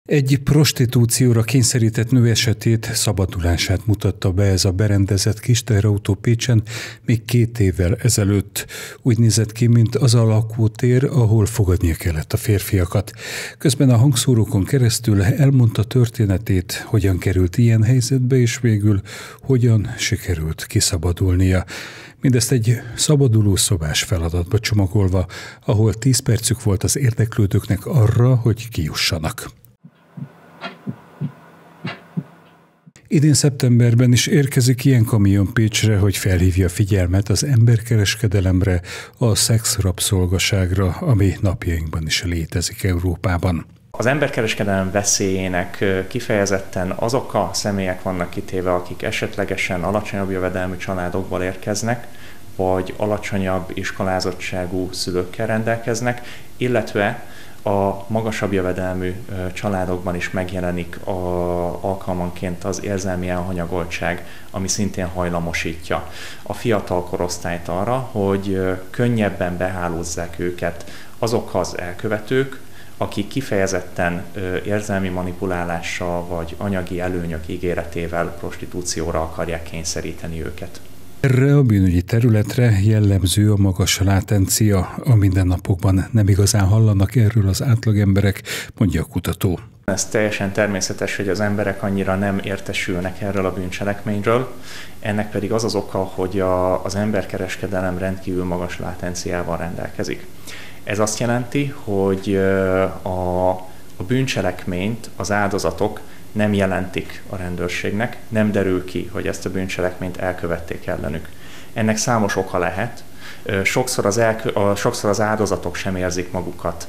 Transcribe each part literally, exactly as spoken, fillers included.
Egy prostitúcióra kényszerített nő esetét, szabadulását mutatta be ez a berendezett kis teherautó Pécsen még két évvel ezelőtt. Úgy nézett ki, mint az a lakótér, ahol fogadnia kellett a férfiakat. Közben a hangszórókon keresztül elmondta történetét, hogyan került ilyen helyzetbe, és végül hogyan sikerült kiszabadulnia. Mindezt egy szabaduló szobás feladatba csomagolva, ahol tíz percük volt az érdeklődőknek arra, hogy kijussanak. Idén szeptemberben is érkezik ilyen kamion Pécsre, hogy felhívja figyelmet az emberkereskedelemre, a szexrabszolgaságra, ami napjainkban is létezik Európában. Az emberkereskedelem veszélyének kifejezetten azok a személyek vannak kitéve, akik esetlegesen alacsonyabb jövedelmű családokból érkeznek, vagy alacsonyabb iskolázottságú szülőkkel rendelkeznek, illetve a magasabb jövedelmű családokban is megjelenik a, alkalmanként az érzelmi elhanyagoltság, ami szintén hajlamosítja a fiatal korosztályt arra, hogy könnyebben behálózzák őket azok az elkövetők, akik kifejezetten érzelmi manipulálással vagy anyagi előnyök ígéretével prostitúcióra akarják kényszeríteni őket. Erre a bűnügyi területre jellemző a magas látencia. A mindennapokban nem igazán hallanak erről az átlagemberek, mondja a kutató. Ez teljesen természetes, hogy az emberek annyira nem értesülnek erről a bűncselekményről. Ennek pedig az az oka, hogy a, az emberkereskedelem rendkívül magas látenciával rendelkezik. Ez azt jelenti, hogy a, a bűncselekményt az áldozatok nem jelentik a rendőrségnek, nem derül ki, hogy ezt a bűncselekményt elkövették ellenük. Ennek számos oka lehet. Sokszor az, elkö- a, sokszor az áldozatok sem érzik magukat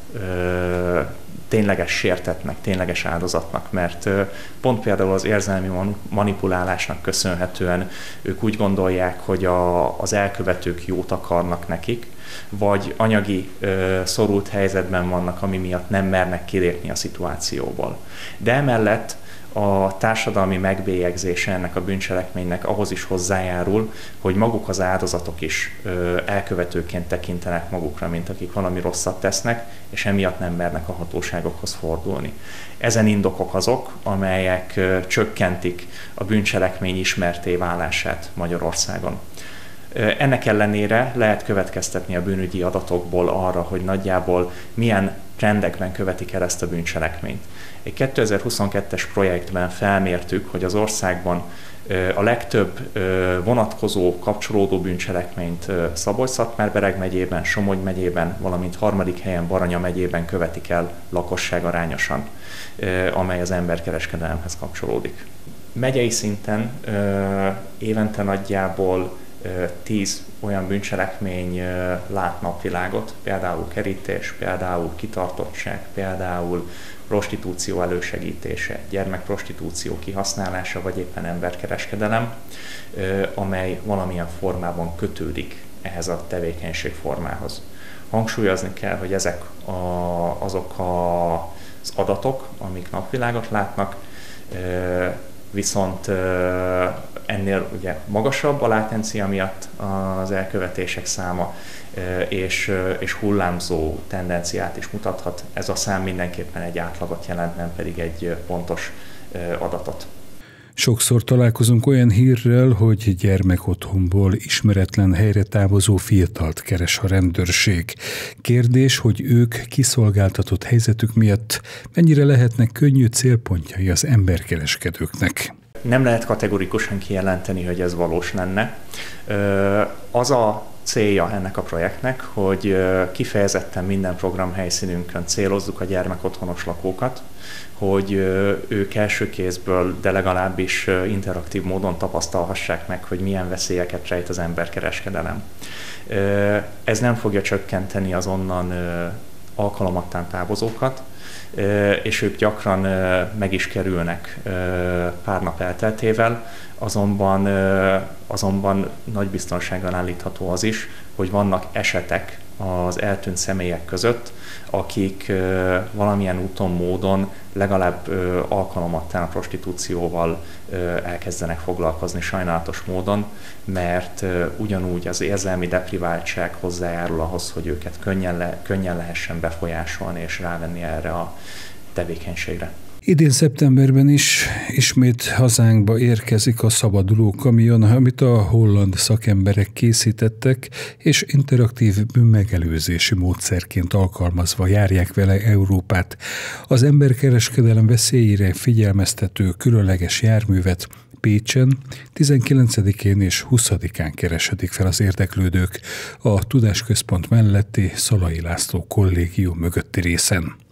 ö, tényleges sértettnek, tényleges áldozatnak, mert ö, pont például az érzelmi manipulálásnak köszönhetően ők úgy gondolják, hogy a, az elkövetők jót akarnak nekik, vagy anyagi ö, szorult helyzetben vannak, ami miatt nem mernek kilépni a szituációból. De emellett a társadalmi megbélyegzése ennek a bűncselekménynek ahhoz is hozzájárul, hogy maguk az áldozatok is ö, elkövetőként tekintenek magukra, mint akik valami rosszat tesznek, és emiatt nem mernek a hatóságokhoz fordulni. Ezen indokok azok, amelyek ö, csökkentik a bűncselekmény ismertté válását Magyarországon. Ennek ellenére lehet következtetni a bűnügyi adatokból arra, hogy nagyjából milyen trendekben követik el ezt a bűncselekményt. Egy kétezer-huszonkettes projektben felmértük, hogy az országban a legtöbb vonatkozó, kapcsolódó bűncselekményt Szabolcs-Szatmár-Bereg megyében, Somogy megyében, valamint harmadik helyen Baranya megyében követik el lakosság arányosan, amely az emberkereskedelemhez kapcsolódik. Megyei szinten évente nagyjából tíz olyan bűncselekmény lát napvilágot, például kerítés, például kitartottság, például prostitúció elősegítése, gyermekprostitúció kihasználása, vagy éppen emberkereskedelem, amely valamilyen formában kötődik ehhez a tevékenységformához. Hangsúlyozni kell, hogy ezek a, azok a, az adatok, amik napvilágot látnak, viszont ennél ugye magasabb a látencia miatt az elkövetések száma, és, és hullámzó tendenciát is mutathat. Ez a szám mindenképpen egy átlagot jelent, nem pedig egy pontos adatot. Sokszor találkozunk olyan hírrel, hogy gyermekotthonból ismeretlen helyre távozó fiatalt keres a rendőrség. Kérdés, hogy ők kiszolgáltatott helyzetük miatt mennyire lehetnek könnyű célpontjai az emberkereskedőknek. Nem lehet kategorikusan kijelenteni, hogy ez valós lenne. Az a célja ennek a projektnek, hogy kifejezetten minden program helyszínünkön célozzuk a gyermekotthonos lakókat, hogy ők első kézből, de legalábbis interaktív módon tapasztalhassák meg, hogy milyen veszélyeket rejt az emberkereskedelem. Ez nem fogja csökkenteni az onnan alkalomattán távozókat, és ők gyakran meg is kerülnek pár nap elteltével, azonban, azonban nagy biztonsággal állítható az is, hogy vannak esetek az eltűnt személyek között, akik valamilyen úton, módon legalább alkalomattán a prostitúcióval elkezdenek foglalkozni sajnálatos módon, mert ugyanúgy az érzelmi depriváltság hozzájárul ahhoz, hogy őket könnyen, le, könnyen lehessen befolyásolni és rávenni erre a tevékenységre. Idén szeptemberben is ismét hazánkba érkezik a szabaduló kamion, amit a holland szakemberek készítettek, és interaktív bűnmegelőzési módszerként alkalmazva járják vele Európát. Az emberkereskedelem veszélyére figyelmeztető különleges járművet Pécsen tizenkilencedikén és huszadikán keresedik fel az érdeklődők a Tudásközpont melletti Szalai László kollégium mögötti részen.